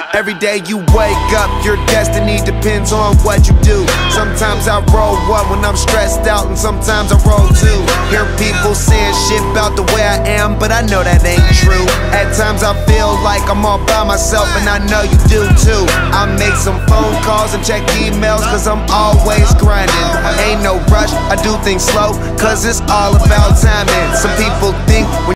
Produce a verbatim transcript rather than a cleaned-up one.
Every day you wake up, your destiny depends on what you do. Sometimes I roll one when I'm stressed out, and sometimes I roll two. Hear people saying shit about the way I am, but I know that ain't true. At times I feel like I'm all by myself, and I know you do too. I make some phone calls and check emails, cause I'm always grinding. Ain't no rush, I do things slow, cause it's all about timing. Some people think when